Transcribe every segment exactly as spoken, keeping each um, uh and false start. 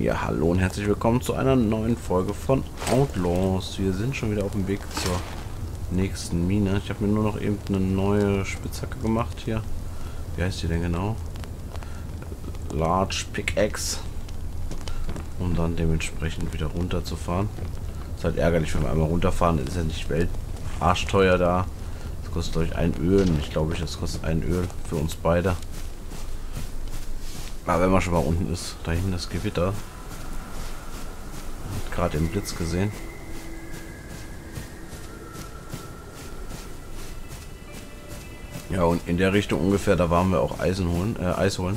Ja, hallo und herzlich willkommen zu einer neuen Folge von Outlaws. Wir sind schon wieder auf dem Weg zur nächsten Mine. Ich habe mir nur noch eben eine neue Spitzhacke gemacht hier. Wie heißt die denn genau? Large Pickaxe. Um dann dementsprechend wieder runterzufahren. Ist halt ärgerlich, wenn wir einmal runterfahren. Ist ja nicht weltarschteuer da. Das kostet euch ein Öl. Ich glaube, das kostet ein Öl für uns beide. Aber wenn man schon mal unten ist, da hinten das Gewitter. Gerade im Blitz gesehen. Ja, und in der Richtung ungefähr, da waren wir auch Eisen holen, äh, Eis holen.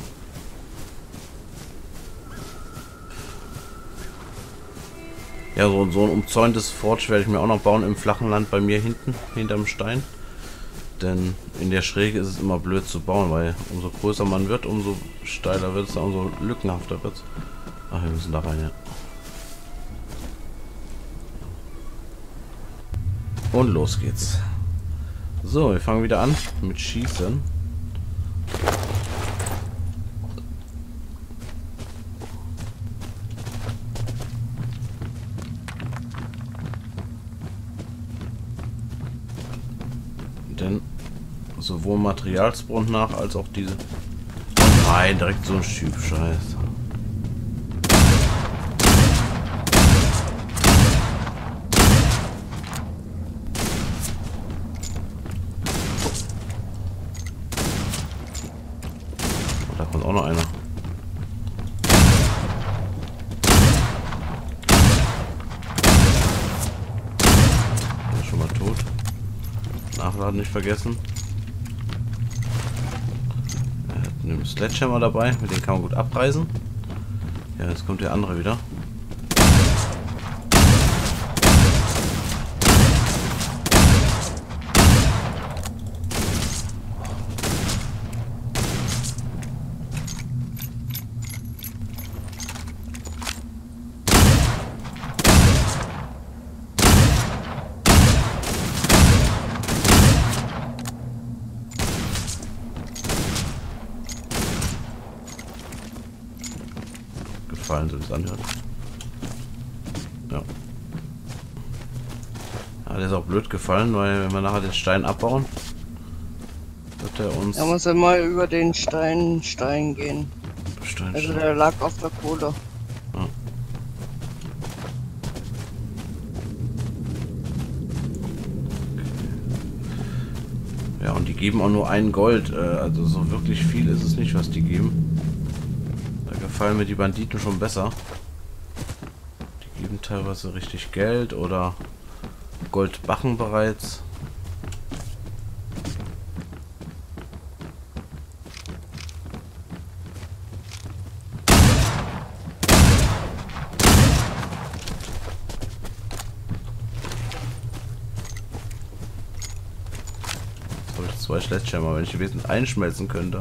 Ja, so, so ein umzäuntes Forge werde ich mir auch noch bauen im flachen Land bei mir hinten, hinterm Stein. Denn in der Schräge ist es immer blöd zu bauen, weil umso größer man wird, umso steiler wird es, umso lückenhafter wird es. Ach, wir müssen da rein, ja. Und los geht's. So, wir fangen wieder an mit Schießen. Denn sowohl Materialsbrund nach als auch diese... Oh nein, direkt so ein Typ, scheiße. Da kommt auch noch einer. Der ist schon mal tot. Nachladen nicht vergessen. Er hat einen Sledgehammer dabei, mit dem kann man gut abreißen. Ja, jetzt kommt der andere wieder. Gefallen, so wie es anhört. Ja. Ja, der ist auch blöd gefallen, weil wenn wir nachher den Stein abbauen, wird er uns... Er muss ja mal über den Stein, Stein gehen. Stein, also Stein. der lag auf der Kohle. Ja. Ja, und die geben auch nur ein Gold. Äh, also so wirklich viel ist es nicht, was die geben. Da gefallen mir die Banditen schon besser. Die geben teilweise richtig Geld oder Goldbachen bereits. Jetzt habe ich zwei Sledgehammer, wenn ich die wesentlich einschmelzen könnte.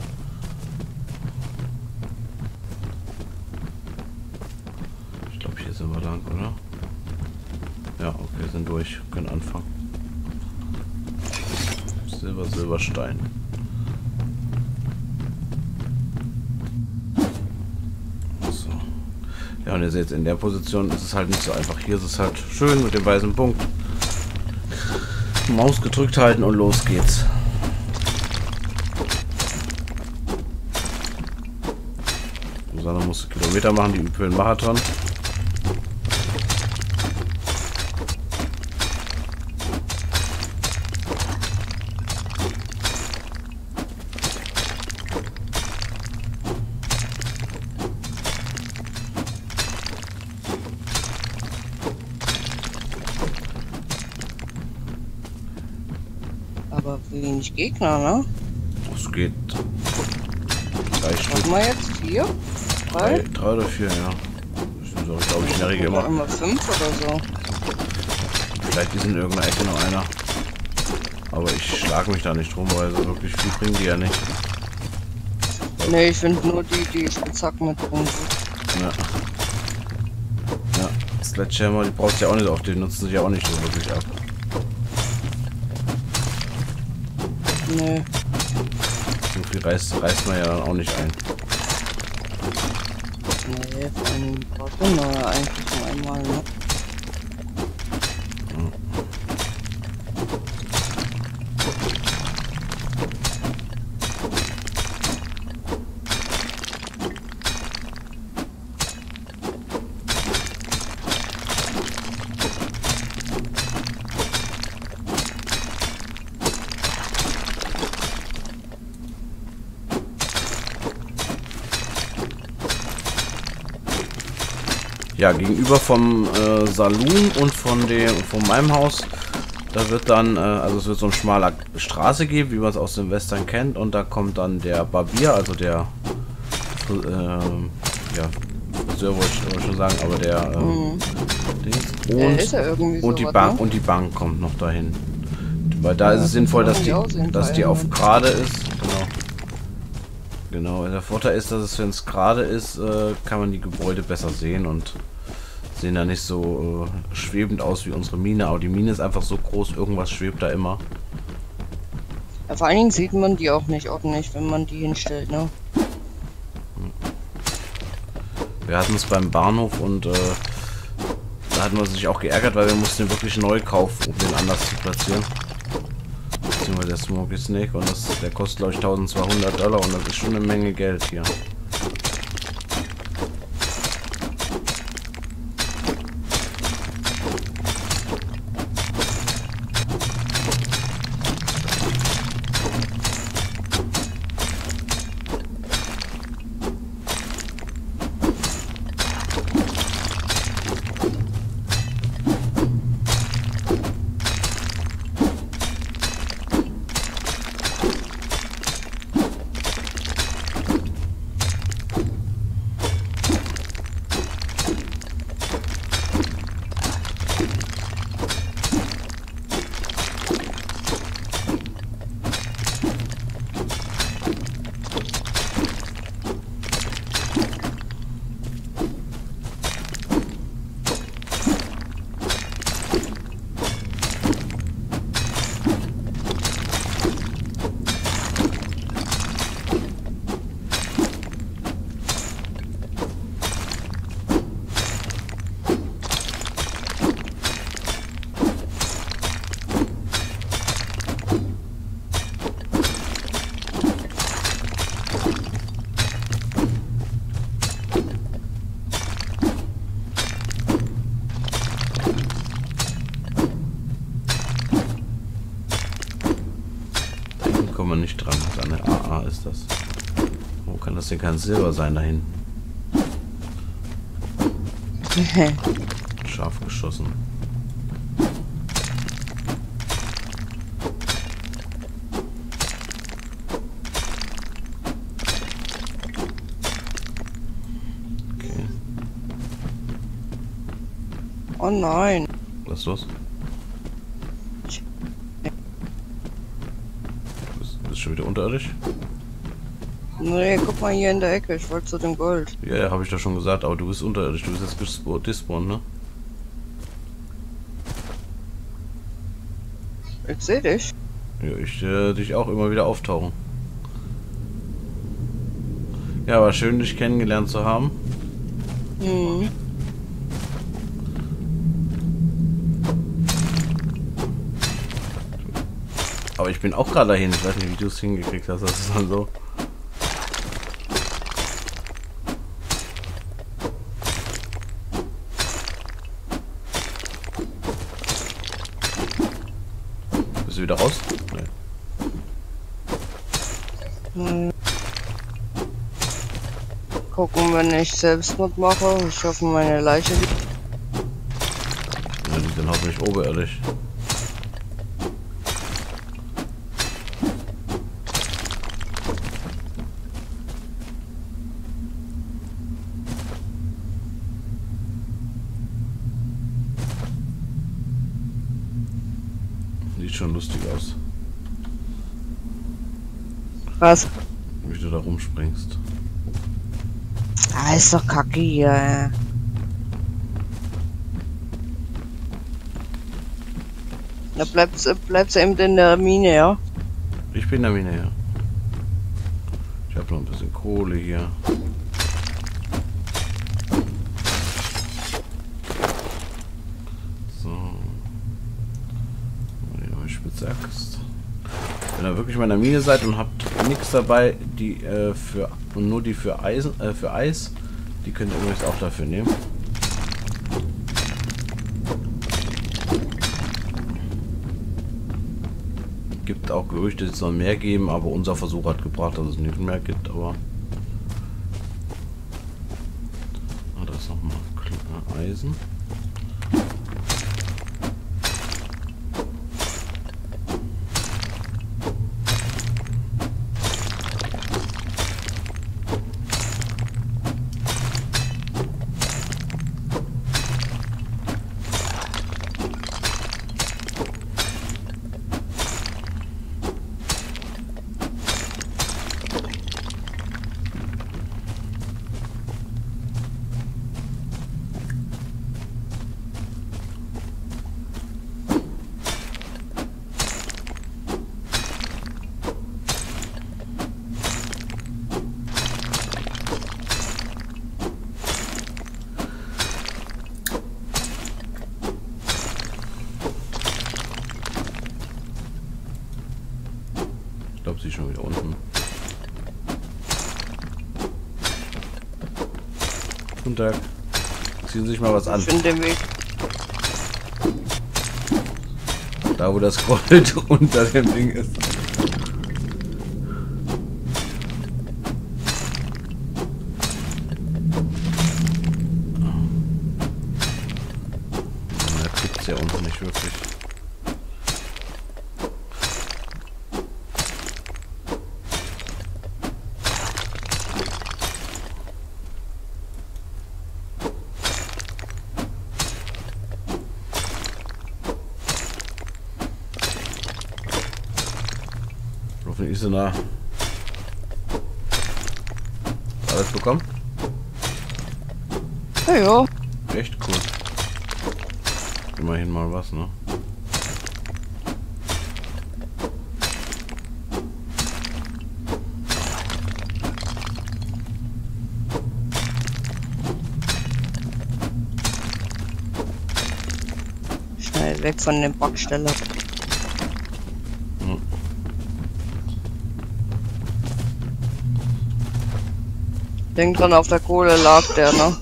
Hier sind wir lang, oder? Ja, okay, sind durch. Können anfangen. Silber, Silberstein. So. Ja, und ihr seht, in der Position ist es halt nicht so einfach. Hier ist es halt schön mit dem weißen Punkt. Maus gedrückt halten und los geht's. Susanne muss Kilometer machen, die üben für den Marathon. Aber wenig Gegner, ne? Es geht drei Stück. Was mal jetzt? Vier? Drei, Drei? drei oder vier, ja. Das sind so, glaube ich, in der Regel Oder immer. immer fünf oder so. Vielleicht ist in irgendeiner Ecke noch einer. Aber ich schlage mich da nicht drum, weil so wirklich viel bringen die ja nicht. Ne, ich finde nur die, die Spitzhacken mit drin sind. Ja. Ja, Sledgehammer, die brauchst du ja auch nicht auf, die nutzen sich ja auch nicht so wirklich ab. Ne. So viel reißt, reißt man ja dann auch nicht ein. Nee, von Porto, na, eigentlich nur einmal, ne? Ja, gegenüber vom äh, Saloon und von dem von meinem Haus, da wird dann, äh, also es wird so eine schmale Straße geben, wie man es aus dem Western kennt, und da kommt dann der Barbier, also der, äh, ja, Friseur wollte ich schon sagen, aber der, äh, Mhm. Dings. Ja, Und, ist ja irgendwie und die sowas, Bank ne? und die Bank kommt noch dahin, weil da Ja, ist es sinnvoll, dass kann die, man die auch dass die auf verändern. gerade ist, genau. Genau, der Vorteil ist, dass es, wenn es gerade ist, äh, kann man die Gebäude besser sehen und sehen da nicht so äh, schwebend aus wie unsere Mine. Aber die Mine ist einfach so groß, irgendwas schwebt da immer. Ja, vor allen Dingen sieht man die auch nicht ordentlich, wenn man die hinstellt, ne? Wir hatten es beim Bahnhof und äh, da hatten wir sich auch geärgert, weil wir mussten den wirklich neu kaufen, um den anders zu platzieren. Beziehungsweise der Smoky Snake, und das, der kostet glaube ich eintausendzweihundert Dollar, und das ist schon eine Menge Geld hier. Kommen wir nicht dran. Eine A A ist das. Wo kann das denn kein Silber sein da hinten? Scharf geschossen. Okay. Oh nein. Was ist los? Bist, bist schon wieder unterirdisch? Nee, guck mal hier in der Ecke, ich wollte zu dem Gold. Ja, ja, habe ich doch schon gesagt, aber du bist unterirdisch. Du bist jetzt gespawnt, ne? Ich seh dich. Ja, ich äh, dich auch immer wieder auftauchen. Ja, war schön, dich kennengelernt zu haben. Hm. Aber ich bin auch gerade dahin. Ich weiß nicht, wie du es hingekriegt hast. Das ist dann so. Bist du wieder raus? Nee. Hm. Gucken, wenn ich Selbstmord mache. Ich hoffe, meine Leiche liegt. Ja, die sind hoffentlich oberirdisch. Sieht schon lustig aus, Was? wie du da rumspringst. Ah, ist doch kacke hier, ey. Da bleibst, bleibst du eben in der Mine, ja? Ich bin der Mine, ja. Ich habe noch ein bisschen Kohle hier. ihr wirklich mal in der Mine seid und habt nichts dabei, die äh, für und nur die für Eisen, äh, für Eis, die könnt ihr übrigens auch dafür nehmen. Gibt auch Gerüchte, es soll mehr geben, aber unser Versuch hat gebracht, dass es nicht mehr gibt, aber ah, da ist noch mal Eisen. Ich glaube, sie ist schon wieder unten. Guten Tag. Ziehen Sie sich mal was an. Ich finde den Weg. Da, wo das Gold unter dem Ding ist. Das gibt es ja unten nicht wirklich. Hoffentlich ist sie nah. Alles bekommen? Ja, ja. Echt cool. Immerhin mal was, ne? Schnell weg von dem Backsteller. Hm. Denk dran, auf der Kohle lag der, ne?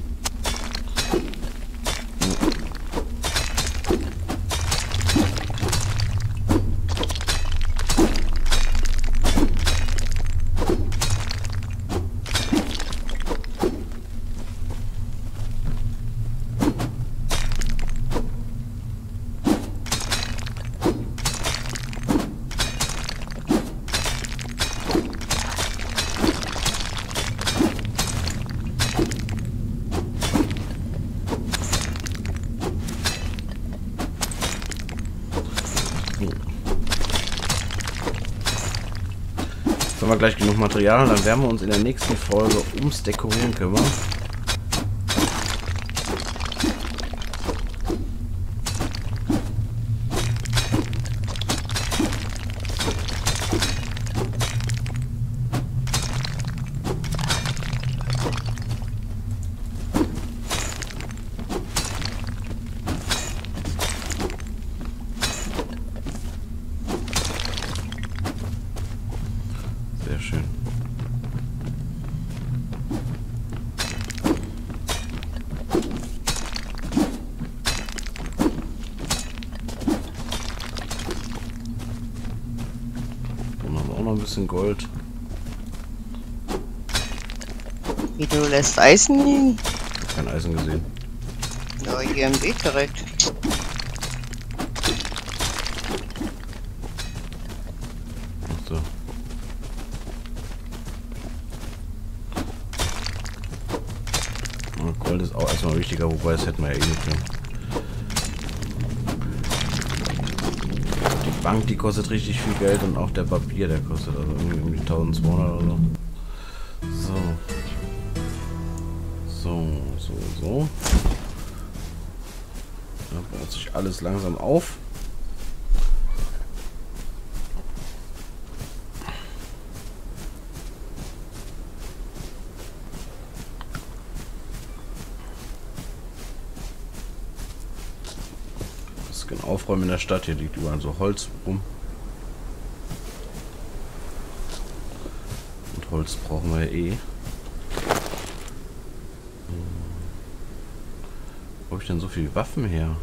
Jetzt haben wir gleich genug Material und dann werden wir uns in der nächsten Folge ums Dekorieren kümmern. Sehr schön. Dann haben wir auch noch ein bisschen Gold. Wie, du lässt Eisen liegen? Ich habe kein Eisen gesehen. Ja, hier im Weg direkt. Ach so. Und Gold ist auch erstmal wichtiger, wobei das hätten wir ja eh nicht mehr. Die Bank, die kostet richtig viel Geld und auch der Papier, der kostet also irgendwie um die eintausendzweihundert oder so. So. So, so, so. Da baut sich alles langsam auf. Aufräumen in der Stadt, hier liegt überall so Holz rum. Holz brauchen wir ja eh. Hm. Wo habe ich denn so viele Waffen her?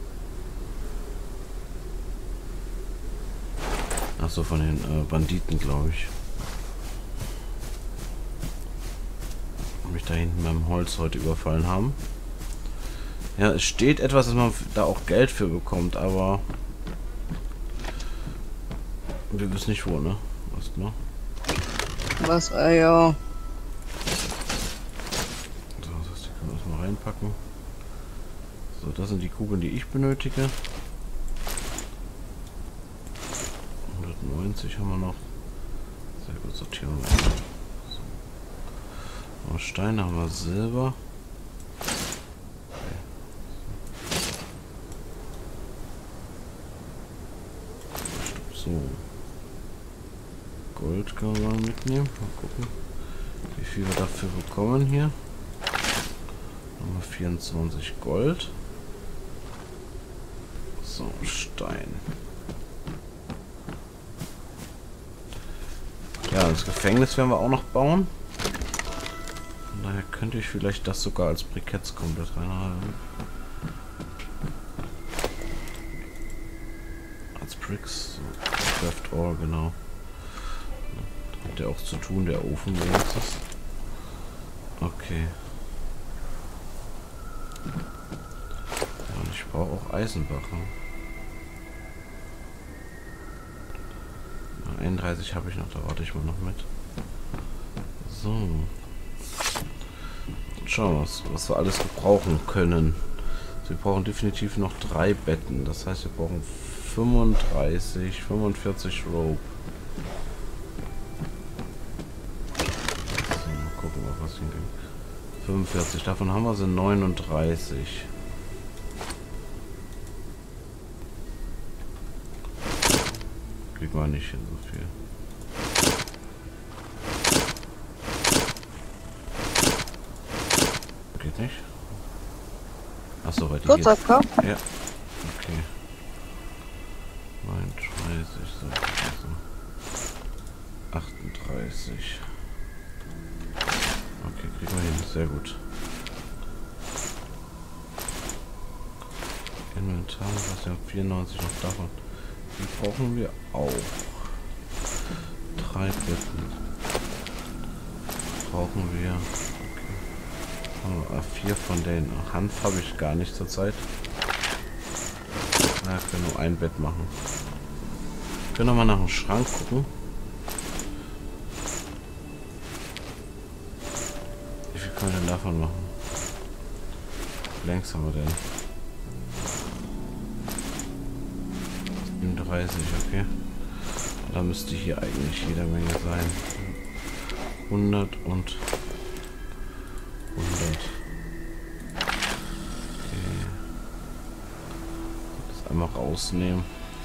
Ach so, von den äh, Banditen, glaube ich. Mich da hinten beim Holz heute überfallen haben. Ja, es steht etwas, dass man da auch Geld für bekommt, aber wir wissen nicht wo, ne? Was, ne? Was, äh, ja. So, das können wir das mal reinpacken. So, das sind die Kugeln, die ich benötige. hundertneunzig haben wir noch. Sehr gut, sortieren wir. So. Steine haben wir Silber. Okay. So. Gold können wir mal mitnehmen. Mal gucken, wie viel wir dafür bekommen hier. Haben wir vierundzwanzig Gold. So, Stein. Ja, das Gefängnis werden wir auch noch bauen. Von daher könnte ich vielleicht das sogar als Briketts komplett reinhalten. Als Bricks. Craft Ore, genau. Hat der auch zu tun, der Ofen wenigstens. Okay. Ja, und ich brauche auch Eisenbacher. einunddreißig habe ich noch, da warte ich mal noch mit. So. Schauen wir, was, was wir alles gebrauchen können. Wir brauchen definitiv noch drei Betten. Das heißt, wir brauchen fünfunddreißig, fünfundvierzig Rope. So, mal gucken, ob was hinkriegen. fünfundvierzig, davon haben wir sie neununddreißig. Kriegt man nicht hin so viel. Geht nicht? Achso, weil die hier... Ja. Okay. neununddreißig, so, so. achtunddreißig. Okay, kriegen wir hin. Sehr gut. Inventar, was ja vierundneunzig noch davon. Die brauchen wir auch. Drei Betten. Brauchen wir. Okay. Oh, vier von denen. Hanf habe ich gar nicht zurzeit. Na, ich kann nur ein Bett machen. Wir können noch mal nach dem Schrank gucken. Wie viel können wir denn davon machen? Wie längst haben wir denn? dreißig, okay. Da müsste hier eigentlich jede Menge sein. hundert und hundert. Okay. Das einmal rausnehmen.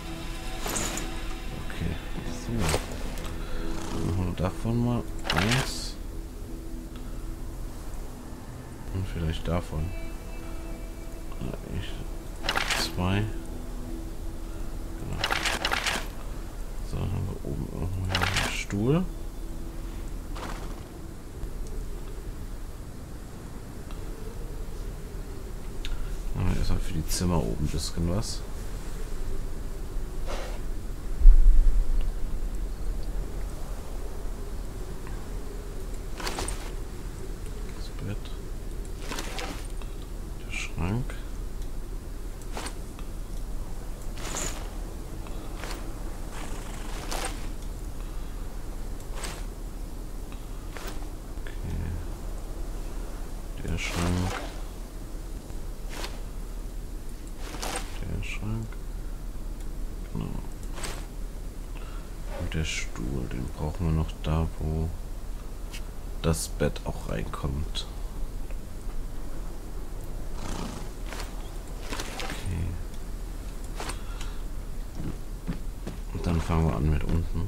Okay. So. Dann machen wir davon mal eins. Und vielleicht davon. Zwei. So, dann haben wir oben irgendwo hier einen Stuhl. Dann haben wir erstmal für die Zimmer oben ein bisschen was. Das Bett. Der Schrank. Der Schrank. Der Schrank. Genau. Und der Stuhl, den brauchen wir noch da, wo das Bett auch reinkommt. Okay. Und dann fangen wir an mit unten.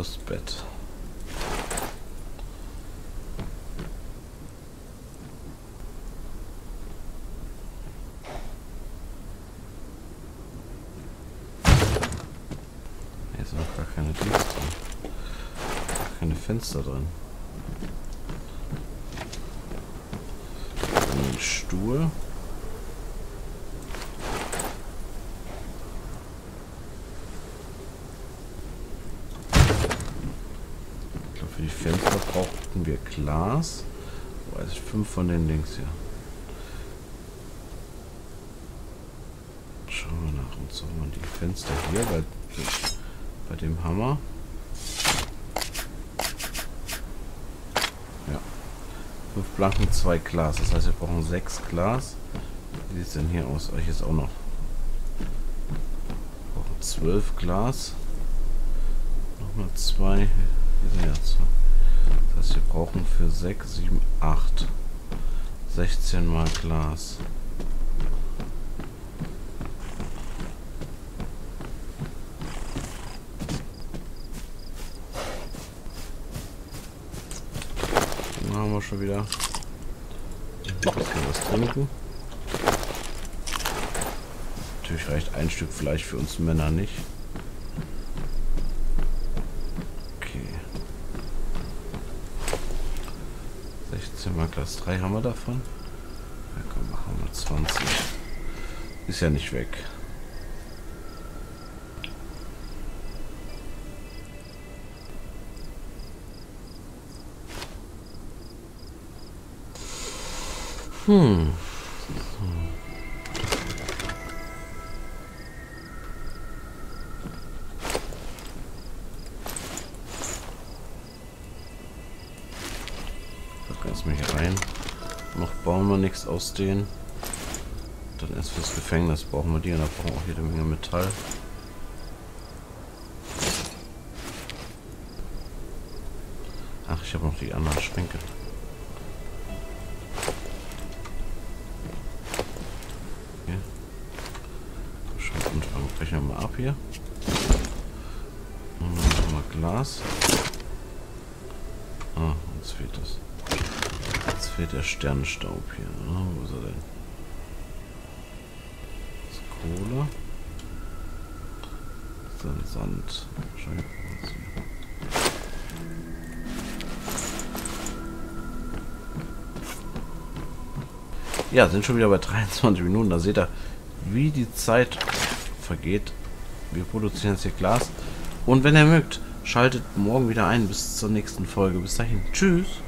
das Bett. Hier sind noch gar keine Dings drin. Keine Fenster drin. Ein Stuhl. Für die Fenster brauchten wir Glas. Weiß ich, fünf von den Dings hier. Schauen wir nach und so mal die Fenster hier bei, bei dem Hammer. Ja. Fünf Blanken, zwei Glas. Das heißt, wir brauchen sechs Glas. Wie sieht es denn hier aus? Euch ist auch noch. Wir brauchen zwölf Glas. Nochmal zwei. Jetzt. Das heißt, wir brauchen für sechs, sieben, acht, sechzehn mal Glas. Dann haben wir schon wieder ein bisschen was trinken. Natürlich reicht ein Stück Fleisch für uns Männer nicht. Mal Glas drei haben wir davon. Ja, komm, machen wir zwanzig. Ist ja nicht weg. Hm. Lass mich rein. Noch bauen wir nichts aus denen. Dann erst fürs Gefängnis brauchen wir die und da brauchen wir auch jede Menge Metall. Ach, ich habe noch die anderen Schränke. Okay. Schon anfangen. Brechen wir mal ab hier. Und dann machen wir Glas. Ah, uns fehlt das. Jetzt fehlt der Sternenstaub hier. Oh, wo ist er denn? Das ist Kohle. Das ist dann Sand. Wahrscheinlich. Ja, sind schon wieder bei dreiundzwanzig Minuten. Da seht ihr, wie die Zeit vergeht. Wir produzieren jetzt hier Glas. Und wenn ihr mögt, schaltet morgen wieder ein. Bis zur nächsten Folge. Bis dahin. Tschüss.